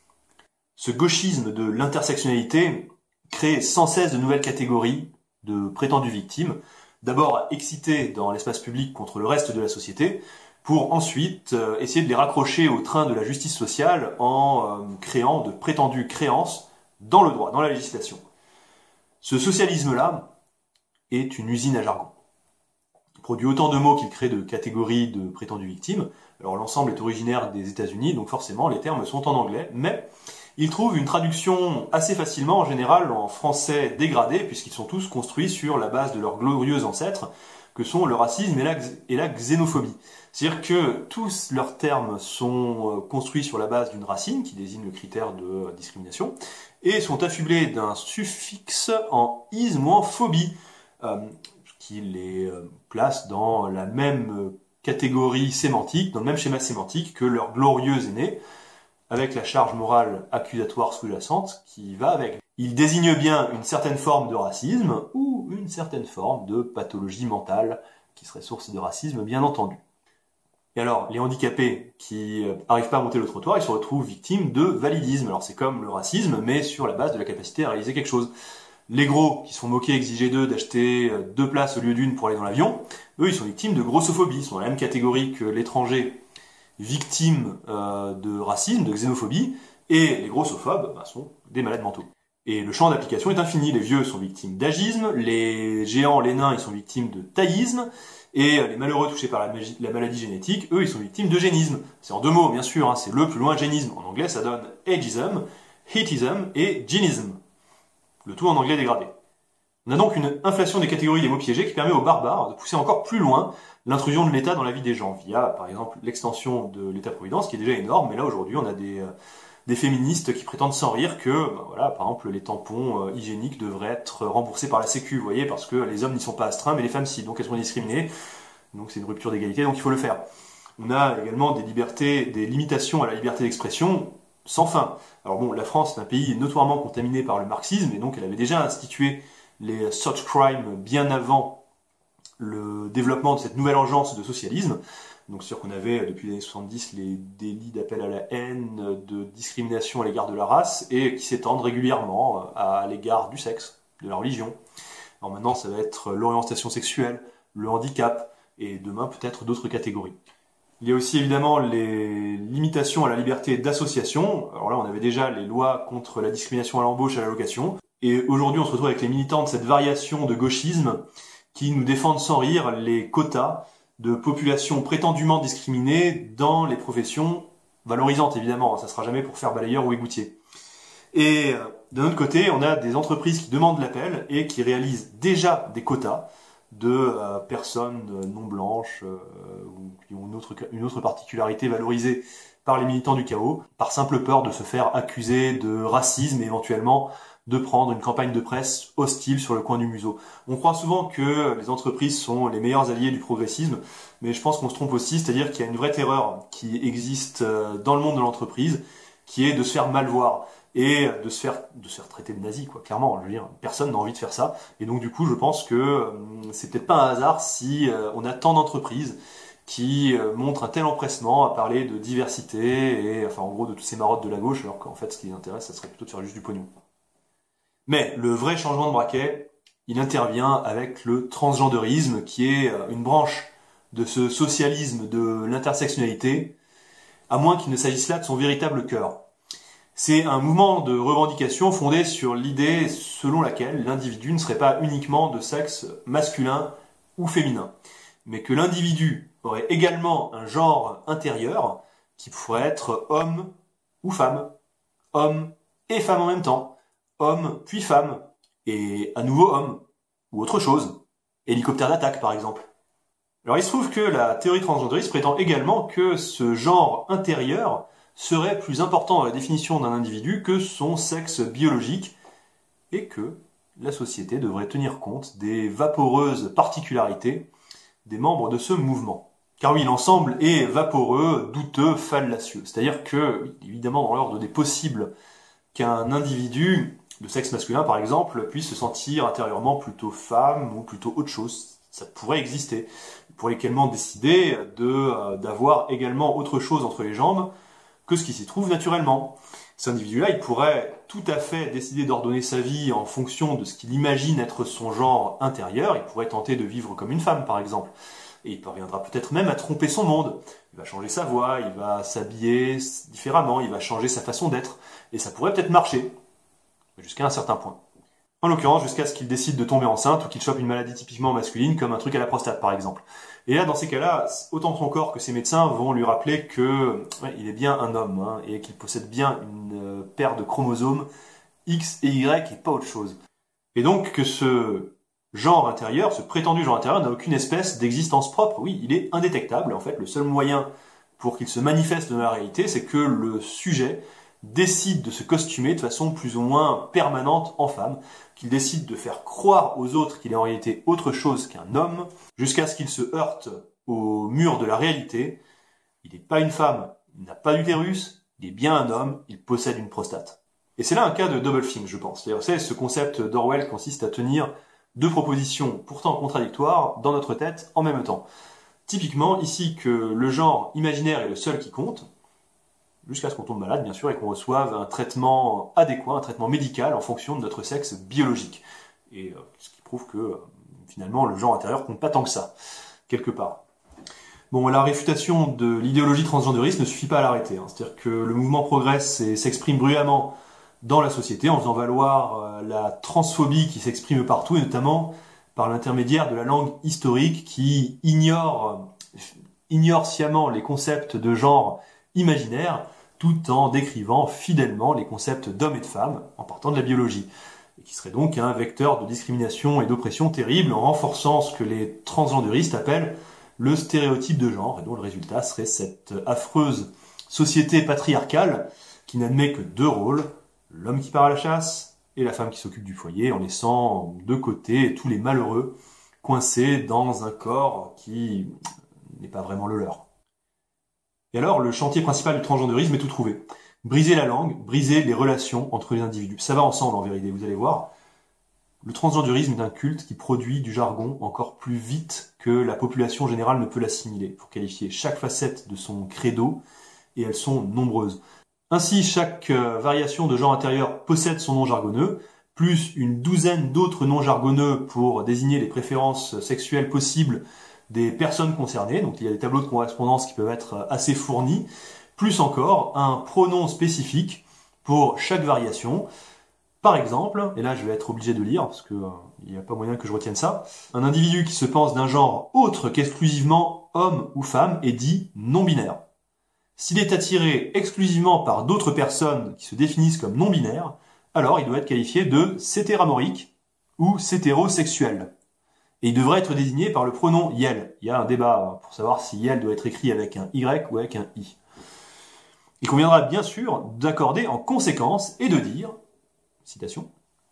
Ce gauchisme de l'intersectionnalité crée sans cesse de nouvelles catégories de prétendues victimes, d'abord excitées dans l'espace public contre le reste de la société, pour ensuite essayer de les raccrocher au train de la justice sociale en créant de prétendues créances dans le droit, dans la législation. Ce socialisme-là est une usine à jargon. Il produit autant de mots qu'il crée de catégories de prétendues victimes. Alors l'ensemble est originaire des États-Unis, donc forcément les termes sont en anglais, mais il trouve une traduction assez facilement, en général en français dégradé, puisqu'ils sont tous construits sur la base de leurs glorieux ancêtres, que sont le racisme et la, et la xénophobie. C'est-à-dire que tous leurs termes sont construits sur la base d'une racine, qui désigne le critère de discrimination, et sont affublés d'un suffixe en isme ou en phobie, euh, qui les place dans la même catégorie sémantique, dans le même schéma sémantique que leurs glorieux aînés, avec la charge morale accusatoire sous-jacente qui va avec. Ils désignent bien une certaine forme de racisme ou une certaine forme de pathologie mentale qui serait source de racisme, bien entendu. Et alors, les handicapés qui n'arrivent pas à monter le trottoir, ils se retrouvent victimes de validisme. Alors c'est comme le racisme, mais sur la base de la capacité à réaliser quelque chose. Les gros, qui se font moquer, exiger d'eux d'acheter deux places au lieu d'une pour aller dans l'avion, eux, ils sont victimes de grossophobie. Ils sont dans la même catégorie que l'étranger victime euh, de racisme, de xénophobie, et les grossophobes bah, sont des malades mentaux. Et le champ d'application est infini. Les vieux sont victimes d'agisme, les géants, les nains, ils sont victimes de taillisme, et les malheureux touchés par la, la maladie génétique, eux, ils sont victimes d'eugénisme. C'est en deux mots, bien sûr, hein, c'est le plus loin génisme. En anglais, ça donne ageism, heightism et genism. Le tout en anglais dégradé. On a donc une inflation des catégories des mots piégés qui permet aux barbares de pousser encore plus loin l'intrusion de l'État dans la vie des gens, via, par exemple, l'extension de l'État-providence, qui est déjà énorme, mais là, aujourd'hui, on a des, euh, des féministes qui prétendent sans rire que, bah, voilà, par exemple, les tampons euh, hygiéniques devraient être remboursés par la Sécu, vous voyez, parce que les hommes n'y sont pas astreints, mais les femmes si, donc elles sont discriminées, donc c'est une rupture d'égalité, donc il faut le faire. On a également des libertés, des limitations à la liberté d'expression, sans fin. Alors bon, la France est un pays notoirement contaminé par le marxisme, et donc elle avait déjà institué les such crimes bien avant le développement de cette nouvelle engeance de socialisme. Donc c'est sûr qu'on avait depuis les années soixante-dix les délits d'appel à la haine, de discrimination à l'égard de la race, et qui s'étendent régulièrement à l'égard du sexe, de la religion. Alors maintenant ça va être l'orientation sexuelle, le handicap, et demain peut-être d'autres catégories. Il y a aussi évidemment les limitations à la liberté d'association. Alors là, on avait déjà les lois contre la discrimination à l'embauche et à la location. Et aujourd'hui, on se retrouve avec les militants de cette variation de gauchisme qui nous défendent sans rire les quotas de population prétendument discriminée dans les professions valorisantes, évidemment. Ça ne sera jamais pour faire balayeur ou égoutier. Et d'un autre côté, on a des entreprises qui demandent l'appel et qui réalisent déjà des quotas de euh, personnes non blanches euh, ou qui ont une autre, une autre particularité valorisée par les militants du chaos, par simple peur de se faire accuser de racisme et éventuellement de prendre une campagne de presse hostile sur le coin du museau. On croit souvent que les entreprises sont les meilleurs alliés du progressisme, mais je pense qu'on se trompe aussi, c'est-à-dire qu'il y a une vraie terreur qui existe dans le monde de l'entreprise, qui est de se faire mal voir et de se faire de se faire traiter de nazi, quoi. Clairement, je veux dire, personne n'a envie de faire ça. Et donc du coup, je pense que euh, c'est peut-être pas un hasard si euh, on a tant d'entreprises qui euh, montrent un tel empressement à parler de diversité et enfin en gros de toutes ces marottes de la gauche, alors qu'en fait, ce qui les intéresse, ça serait plutôt de faire juste du pognon. Mais le vrai changement de braquet, il intervient avec le transgenderisme, qui est une branche de ce socialisme de l'intersectionnalité, à moins qu'il ne s'agisse là de son véritable cœur. C'est un mouvement de revendication fondé sur l'idée selon laquelle l'individu ne serait pas uniquement de sexe masculin ou féminin, mais que l'individu aurait également un genre intérieur qui pourrait être homme ou femme, homme et femme en même temps, homme, puis femme, et à nouveau homme, ou autre chose. Hélicoptère d'attaque, par exemple. Alors il se trouve que la théorie transgenderiste prétend également que ce genre intérieur serait plus important dans la définition d'un individu que son sexe biologique, et que la société devrait tenir compte des vaporeuses particularités des membres de ce mouvement. Car oui, l'ensemble est vaporeux, douteux, fallacieux. C'est-à-dire que, évidemment, dans l'ordre des possibles, qu'un individu de sexe masculin, par exemple, puisse se sentir intérieurement plutôt femme ou plutôt autre chose. Ça pourrait exister. Il pourrait également décider de, euh, d'avoir également autre chose entre les jambes que ce qui s'y trouve naturellement. Cet individu-là, il pourrait tout à fait décider d'ordonner sa vie en fonction de ce qu'il imagine être son genre intérieur. Il pourrait tenter de vivre comme une femme, par exemple. Et il parviendra peut-être même à tromper son monde. Il va changer sa voix, il va s'habiller différemment, il va changer sa façon d'être. Et ça pourrait peut-être marcher, jusqu'à un certain point. En l'occurrence, jusqu'à ce qu'il décide de tomber enceinte ou qu'il chope une maladie typiquement masculine, comme un truc à la prostate, par exemple. Et là, dans ces cas-là, autant son corps que ses médecins vont lui rappeler que ouais, il est bien un homme, hein, et qu'il possède bien une euh, paire de chromosomes X et Y et pas autre chose. Et donc que ce genre intérieur, ce prétendu genre intérieur, n'a aucune espèce d'existence propre. Oui, il est indétectable. En fait, le seul moyen pour qu'il se manifeste dans la réalité, c'est que le sujet décide de se costumer de façon plus ou moins permanente en femme, qu'il décide de faire croire aux autres qu'il est en réalité autre chose qu'un homme, jusqu'à ce qu'il se heurte au mur de la réalité. Il n'est pas une femme, il n'a pas d'utérus, il est bien un homme, il possède une prostate. Et c'est là un cas de doublethink, je pense. C'est-à-dire, c'est ce concept d'Orwell consiste à tenir deux propositions pourtant contradictoires dans notre tête en même temps. Typiquement, ici, que le genre imaginaire est le seul qui compte, jusqu'à ce qu'on tombe malade, bien sûr, et qu'on reçoive un traitement adéquat, un traitement médical en fonction de notre sexe biologique. Et euh, ce qui prouve que, euh, finalement, le genre intérieur compte pas tant que ça, quelque part. Bon, la réfutation de l'idéologie transgenderiste ne suffit pas à l'arrêter. Hein. C'est-à-dire que le mouvement progresse et s'exprime bruyamment dans la société en faisant valoir euh, la transphobie qui s'exprime partout, et notamment par l'intermédiaire de la langue historique qui ignore, euh, ignore sciemment les concepts de genre imaginaire, tout en décrivant fidèlement les concepts d'homme et de femme en partant de la biologie, et qui serait donc un vecteur de discrimination et d'oppression terrible en renforçant ce que les transgenderistes appellent le stéréotype de genre, et dont le résultat serait cette affreuse société patriarcale qui n'admet que deux rôles, l'homme qui part à la chasse et la femme qui s'occupe du foyer, en laissant de côté tous les malheureux coincés dans un corps qui n'est pas vraiment le leur. Et alors, le chantier principal du transgenderisme est tout trouvé. Briser la langue, briser les relations entre les individus. Ça va ensemble en vérité, vous allez voir. Le transgenderisme est un culte qui produit du jargon encore plus vite que la population générale ne peut l'assimiler, pour qualifier chaque facette de son credo, et elles sont nombreuses. Ainsi, chaque euh, variation de genre intérieur possède son nom jargonneux, plus une douzaine d'autres noms jargonneux pour désigner les préférences sexuelles possibles des personnes concernées, donc il y a des tableaux de correspondance qui peuvent être assez fournis, plus encore un pronom spécifique pour chaque variation. Par exemple, et là je vais être obligé de lire, parce qu'il n'y a pas moyen que je retienne ça, un individu qui se pense d'un genre autre qu'exclusivement homme ou femme est dit non-binaire. S'il est attiré exclusivement par d'autres personnes qui se définissent comme non-binaires, alors il doit être qualifié de cétéramorique ou cétérosexuel. Et il devrait être désigné par le pronom yel. Il y a un débat pour savoir si yel doit être écrit avec un Y ou avec un I. Il conviendra bien sûr d'accorder en conséquence et de dire, citation,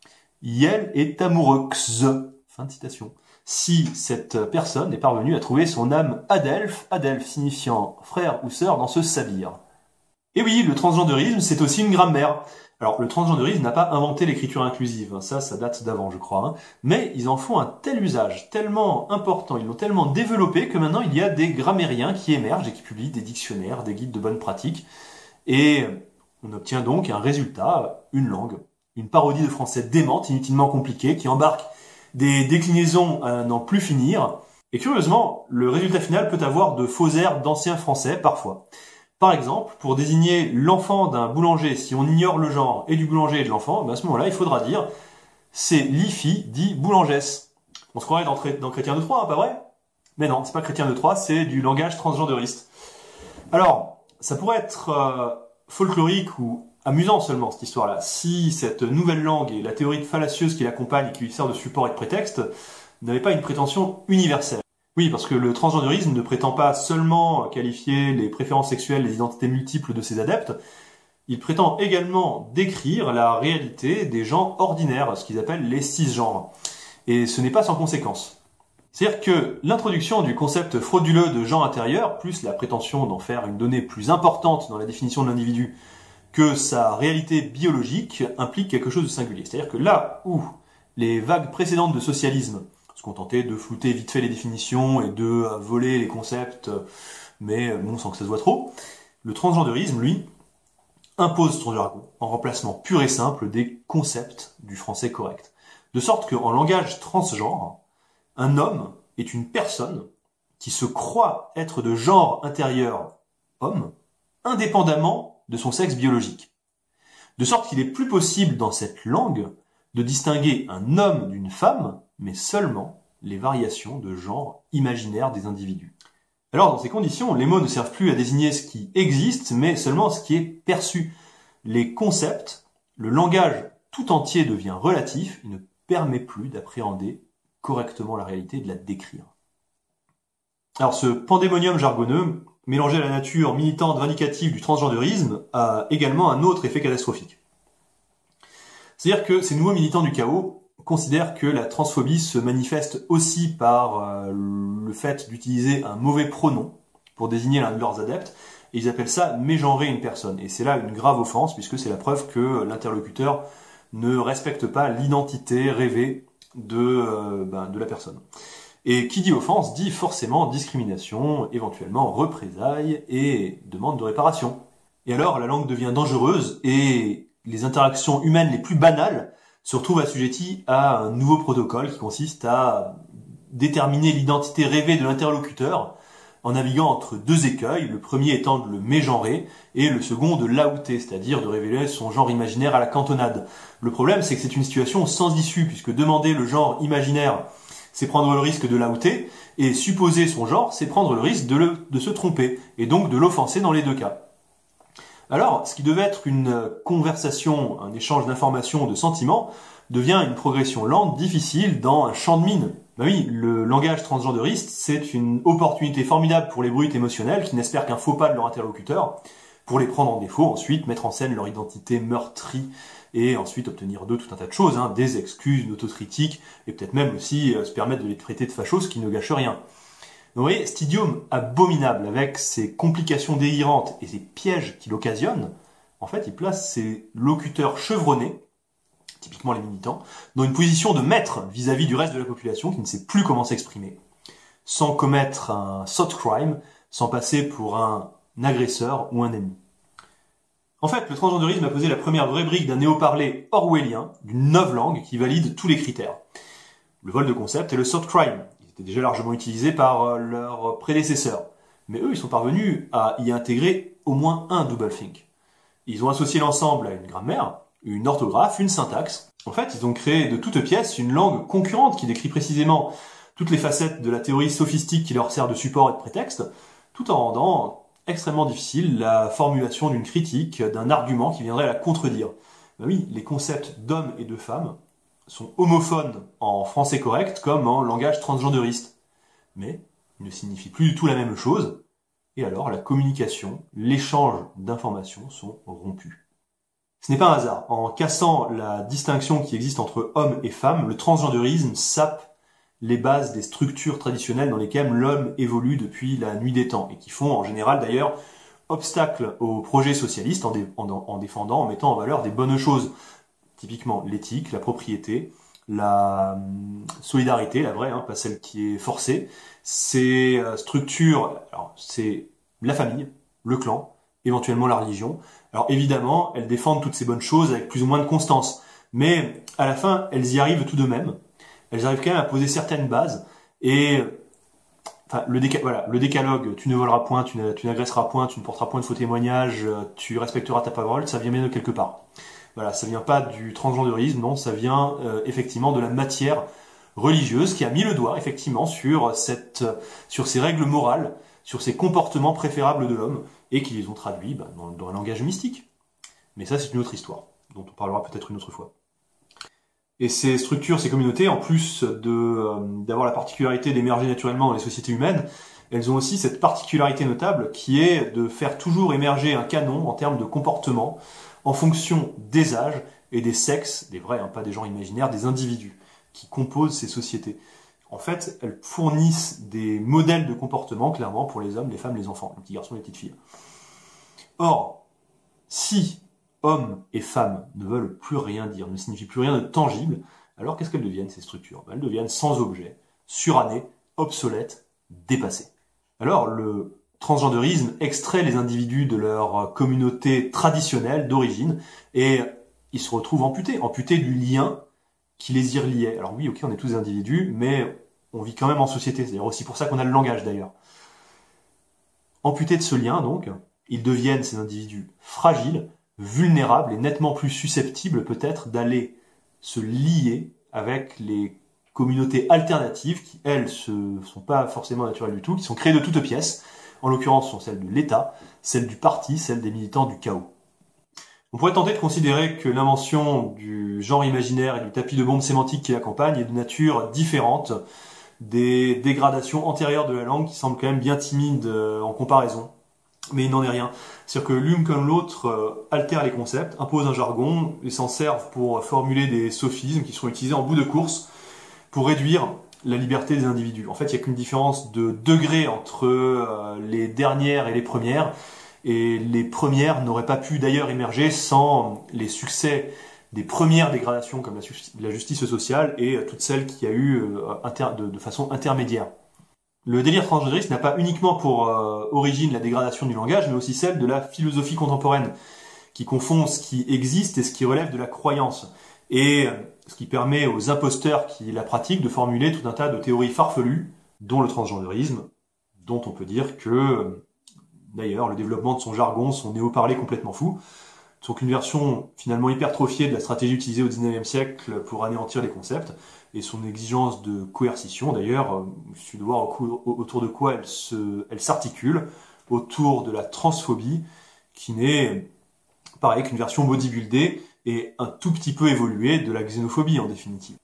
yel est amoureux. Fin de citation. Si cette personne est parvenue à trouver son âme adelphe, adelphe signifiant frère ou sœur dans ce sabir. Et oui, le transgenderisme, c'est aussi une grammaire. Alors, le transgenderisme n'a pas inventé l'écriture inclusive, ça, ça date d'avant, je crois, hein. Mais ils en font un tel usage, tellement important, ils l'ont tellement développé que maintenant il y a des grammairiens qui émergent et qui publient des dictionnaires, des guides de bonne pratique, et on obtient donc un résultat, une langue, une parodie de français démente, inutilement compliquée, qui embarque des déclinaisons à n'en plus finir, et curieusement, le résultat final peut avoir de faux airs d'anciens français, parfois. Par exemple, pour désigner l'enfant d'un boulanger, si on ignore le genre et du boulanger et de l'enfant, ben à ce moment-là, il faudra dire « c'est l'I-F I dit boulangesse ». On se croirait dans, dans Chrétien de Troyes, hein, pas vrai? Mais non, c'est pas Chrétien de Troyes, c'est du langage transgenderiste. Alors, ça pourrait être euh, folklorique ou amusant seulement cette histoire-là. Si cette nouvelle langue et la théorie fallacieuse qui l'accompagne et qui lui sert de support et de prétexte n'avaient pas une prétention universelle. Oui, parce que le transgendérisme ne prétend pas seulement qualifier les préférences sexuelles, les identités multiples de ses adeptes, il prétend également décrire la réalité des gens ordinaires, ce qu'ils appellent les cisgenres. Et ce n'est pas sans conséquence. C'est-à-dire que l'introduction du concept frauduleux de genre intérieur, plus la prétention d'en faire une donnée plus importante dans la définition de l'individu que sa réalité biologique, implique quelque chose de singulier. C'est-à-dire que là où les vagues précédentes de socialisme se contentaient de flouter vite fait les définitions et de voler les concepts, mais bon, sans que ça se voit trop, le transgendérisme, lui, impose son jargon en remplacement pur et simple des concepts du français correct. De sorte qu'en langage transgenre, un homme est une personne qui se croit être de genre intérieur homme, indépendamment de son sexe biologique. De sorte qu'il est plus possible dans cette langue de distinguer un homme d'une femme, mais seulement les variations de genre imaginaire des individus. Alors dans ces conditions, les mots ne servent plus à désigner ce qui existe, mais seulement ce qui est perçu. Les concepts, le langage tout entier devient relatif, il ne permet plus d'appréhender correctement la réalité et de la décrire. Alors ce pandémonium jargonneux, mélangé à la nature militante vindicative du transgendérisme, a également un autre effet catastrophique. C'est-à-dire que ces nouveaux militants du chaos considèrent que la transphobie se manifeste aussi par euh, le fait d'utiliser un mauvais pronom pour désigner l'un de leurs adeptes, et ils appellent ça mégenrer une personne. Et c'est là une grave offense, puisque c'est la preuve que l'interlocuteur ne respecte pas l'identité rêvée de, euh, ben, de la personne. Et qui dit offense dit forcément discrimination, éventuellement représailles et demande de réparation. Et alors la langue devient dangereuse et les interactions humaines les plus banales se retrouvent assujetties à un nouveau protocole qui consiste à déterminer l'identité rêvée de l'interlocuteur en naviguant entre deux écueils, le premier étant de le mégenrer et le second de l'outer, c'est-à-dire de révéler son genre imaginaire à la cantonade. Le problème, c'est que c'est une situation sans issue, puisque demander le genre imaginaire, c'est prendre le risque de l'outer, et supposer son genre, c'est prendre le risque de, le, de se tromper, et donc de l'offenser dans les deux cas. Alors, ce qui devait être une conversation, un échange d'informations, de sentiments, devient une progression lente, difficile, dans un champ de mine. Ben oui, le langage transgenderiste, c'est une opportunité formidable pour les brutes émotionnelles qui n'espèrent qu'un faux pas de leur interlocuteur, pour les prendre en défaut, ensuite mettre en scène leur identité meurtrie, et ensuite obtenir d'eux tout un tas de choses, hein, des excuses, une autocritique, et peut-être même aussi euh, se permettre de les traiter de fachos, ce qui ne gâche rien. Vous voyez, cet idiome abominable, avec ses complications délirantes et ses pièges qu'il occasionne, en fait, il place ses locuteurs chevronnés, typiquement les militants, dans une position de maître vis-à-vis du reste de la population qui ne sait plus comment s'exprimer, sans commettre un soft crime, sans passer pour un agresseur ou un ennemi. En fait, le transgendérisme a posé la première vraie brique d'un néo-parler orwellien, d'une novlangue qui valide tous les critères. Le vol de concept et le soft crime. Ils étaient déjà largement utilisés par leurs prédécesseurs. Mais eux, ils sont parvenus à y intégrer au moins un doublethink. Ils ont associé l'ensemble à une grammaire, une orthographe, une syntaxe. En fait, ils ont créé de toutes pièces une langue concurrente qui décrit précisément toutes les facettes de la théorie sophistique qui leur sert de support et de prétexte, tout en rendant extrêmement difficile la formulation d'une critique, d'un argument qui viendrait la contredire. Ben oui, les concepts d'homme et de femme sont homophones en français correct comme en langage transgenderiste. Mais ils ne signifient plus du tout la même chose, et alors la communication, l'échange d'informations sont rompus. Ce n'est pas un hasard. En cassant la distinction qui existe entre homme et femme, le transgendérisme sape les bases des structures traditionnelles dans lesquelles l'homme évolue depuis la nuit des temps et qui font en général d'ailleurs obstacle au projet socialiste en, dé en, en défendant, en mettant en valeur des bonnes choses. Typiquement l'éthique, la propriété, la hum, solidarité, la vraie, hein, pas celle qui est forcée. Ces euh, structures, alors c'est la famille, le clan, éventuellement la religion. Alors évidemment, elles défendent toutes ces bonnes choses avec plus ou moins de constance, mais à la fin, elles y arrivent tout de même. Elles arrivent quand même à poser certaines bases, et enfin, le, déca voilà, le décalogue, tu ne voleras point, tu n'agresseras point, tu ne porteras point de faux témoignages, tu respecteras ta parole, ça vient bien de quelque part. Voilà, ça vient pas du transgendérisme, non, ça vient euh, effectivement de la matière religieuse qui a mis le doigt effectivement sur, cette, sur ces règles morales, sur ces comportements préférables de l'homme, et qui les ont traduits bah, dans, dans un langage mystique. Mais ça, c'est une autre histoire, dont on parlera peut-être une autre fois. Et ces structures, ces communautés, en plus de euh, d'avoir la particularité d'émerger naturellement dans les sociétés humaines, elles ont aussi cette particularité notable qui est de faire toujours émerger un canon en termes de comportement en fonction des âges et des sexes, des vrais, hein, pas des gens imaginaires, des individus qui composent ces sociétés. En fait, elles fournissent des modèles de comportement, clairement, pour les hommes, les femmes, les enfants, les petits garçons, les petites filles. Or, si hommes et femmes ne veulent plus rien dire, ne signifient plus rien de tangible, alors qu'est-ce qu'elles deviennent, ces structures? Elles deviennent sans objet, surannées, obsolètes, dépassées. Alors, le transgendérisme extrait les individus de leur communauté traditionnelle d'origine et ils se retrouvent amputés, amputés du lien qui les y reliait. Alors oui, ok, on est tous des individus, mais on vit quand même en société. C'est d'ailleurs aussi pour ça qu'on a le langage, d'ailleurs. Amputés de ce lien, donc, ils deviennent, ces individus, fragiles, vulnérables et nettement plus susceptibles, peut-être, d'aller se lier avec les communautés alternatives qui, elles, ne sont pas forcément naturelles du tout, qui sont créées de toutes pièces. En l'occurrence, sont celles de l'État, celles du parti, celles des militants du chaos. On pourrait tenter de considérer que l'invention du genre imaginaire et du tapis de bombe sémantique qui l'accompagne est de nature différente des dégradations antérieures de la langue qui semblent quand même bien timides en comparaison. Mais il n'en est rien. C'est-à-dire que l'une comme l'autre altère les concepts, impose un jargon et s'en servent pour formuler des sophismes qui seront utilisés en bout de course pour réduire la liberté des individus. En fait, il n'y a qu'une différence de degré entre les dernières et les premières. Et les premières n'auraient pas pu d'ailleurs émerger sans les succès des premières dégradations comme la justice sociale et toutes celles qu'il y a eu de façon intermédiaire. Le délire transgénériste n'a pas uniquement pour euh, origine la dégradation du langage, mais aussi celle de la philosophie contemporaine, qui confond ce qui existe et ce qui relève de la croyance, et ce qui permet aux imposteurs qui la pratiquent de formuler tout un tas de théories farfelues, dont le transgendérisme, dont on peut dire que, d'ailleurs, le développement de son jargon, son néo-parler complètement fou, sont qu'une version finalement hypertrophiée de la stratégie utilisée au dix-neuvième siècle pour anéantir les concepts, et son exigence de coercition, d'ailleurs, il suffit de voir autour de quoi elle se, elle s'articule, autour de la transphobie, qui n'est, pareil, qu'une version bodybuildée et un tout petit peu évoluée de la xénophobie, en définitive.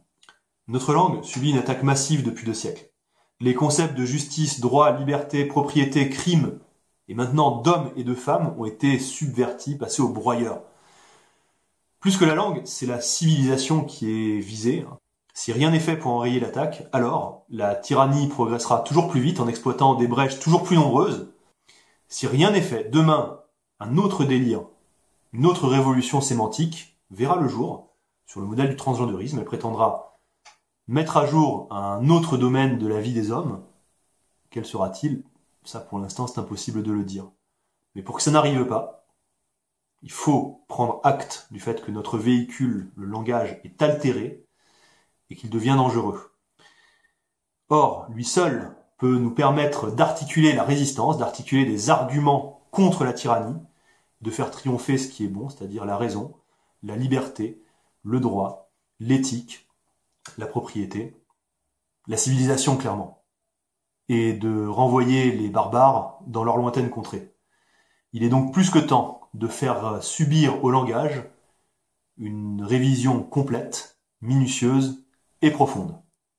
Notre langue subit une attaque massive depuis deux siècles. Les concepts de justice, droit, liberté, propriété, crime, et maintenant d'hommes et de femmes ont été subvertis, passés au broyeur. Plus que la langue, c'est la civilisation qui est visée. Si rien n'est fait pour enrayer l'attaque, alors la tyrannie progressera toujours plus vite en exploitant des brèches toujours plus nombreuses. Si rien n'est fait, demain, un autre délire, une autre révolution sémantique verra le jour. Sur le modèle du transgendérisme, elle prétendra mettre à jour un autre domaine de la vie des hommes. Quel sera-t-il? Ça, pour l'instant, c'est impossible de le dire. Mais pour que ça n'arrive pas, il faut prendre acte du fait que notre véhicule, le langage, est altéré et qu'il devient dangereux. Or, lui seul peut nous permettre d'articuler la résistance, d'articuler des arguments contre la tyrannie, de faire triompher ce qui est bon, c'est-à-dire la raison, la liberté, le droit, l'éthique, la propriété, la civilisation clairement, et de renvoyer les barbares dans leur lointaine contrée. Il est donc plus que temps de faire subir au langage une révision complète, minutieuse et profonde.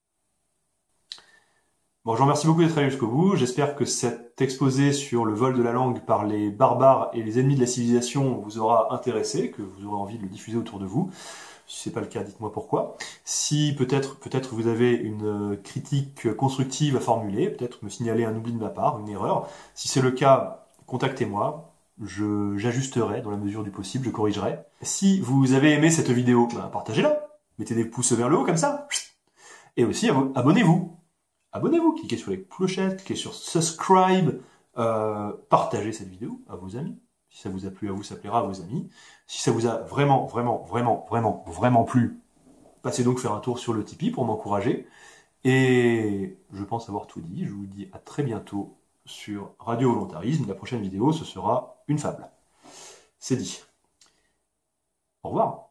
Bon, je vous remercie beaucoup d'être allé jusqu'au bout. J'espère que cet exposé sur le vol de la langue par les barbares et les ennemis de la civilisation vous aura intéressé, que vous aurez envie de le diffuser autour de vous. Si c'est pas le cas, dites-moi pourquoi. Si peut-être peut-être vous avez une critique constructive à formuler, peut-être me signaler un oubli de ma part, une erreur. Si c'est le cas, contactez-moi. Je, j'ajusterai dans la mesure du possible, je corrigerai. Si vous avez aimé cette vidéo, ben, partagez-la. Mettez des pouces vers le haut comme ça. Et aussi, abonnez-vous. Abonnez-vous, cliquez sur les clochettes, cliquez sur subscribe, euh, partagez cette vidéo à vos amis. Si ça vous a plu à vous, ça plaira à vos amis. Si ça vous a vraiment, vraiment, vraiment, vraiment, vraiment plu, passez donc faire un tour sur le Tipeee pour m'encourager. Et je pense avoir tout dit. Je vous dis à très bientôt sur Radio Volontarisme. La prochaine vidéo, ce sera une fable. C'est dit. Au revoir.